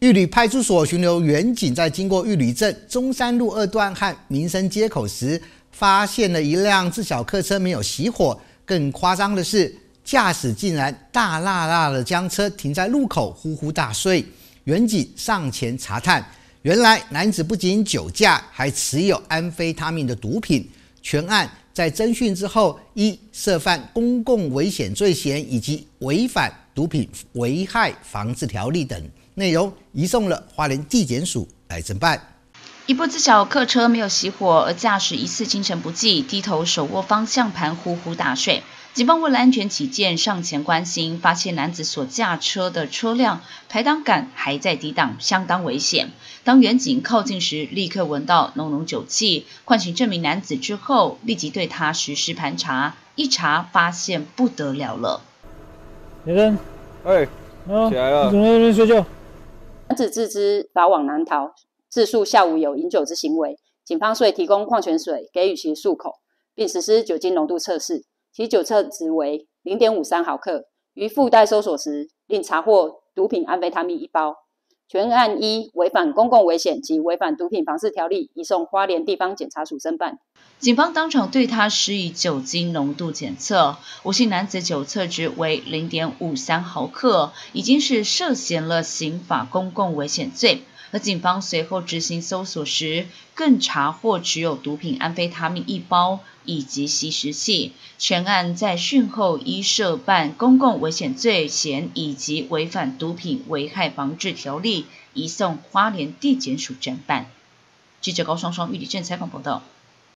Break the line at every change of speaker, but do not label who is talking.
玉里派出所巡逻员警在经过玉里镇中山路2段和民生街口时，发现了一辆自小客车没有熄火。更夸张的是，驾驶竟然大剌剌的将车停在路口，呼呼大睡。员警上前查探，原来男子不仅酒驾，还持有安非他命的毒品。全案在侦讯之后，依涉犯公共危险罪嫌以及违反毒品危害防治条例等内容，移送了花莲地检署来侦办。
一部自小客车没有熄火，而驾驶疑似精神不济，低头手握方向盘，呼呼大睡。警方为了安全起见，上前关心，发现男子所驾车的车辆排挡杆还在低档，相当危险。当员警靠近时，立刻闻到浓浓酒气，唤醒这名男子之后，立即对他实施盘查。一查发现不得了了。
先生，起来了，你怎么在那边睡觉？
男子自知法网难逃，自述下午有饮酒之行为，警方遂提供矿泉水给予其漱口，并实施酒精浓度测试，其酒测值为 0.53 毫克。于附带搜索时，另查获毒品安非他命1包。全案依违反公共危险及违反毒品防治条例，移送花莲地方检察署侦办。
警方当场对他施以酒精浓度检测，吴姓男子酒测值为 0.53 毫克，已经是涉嫌了刑法公共危险罪。而警方随后执行搜索时，更查获持有毒品安非他命1包以及吸食器。全案在讯后依涉办公共危险罪嫌以及违反毒品危害防治条例，移送花莲地检署侦办。记者高双双、玉里镇采访报道。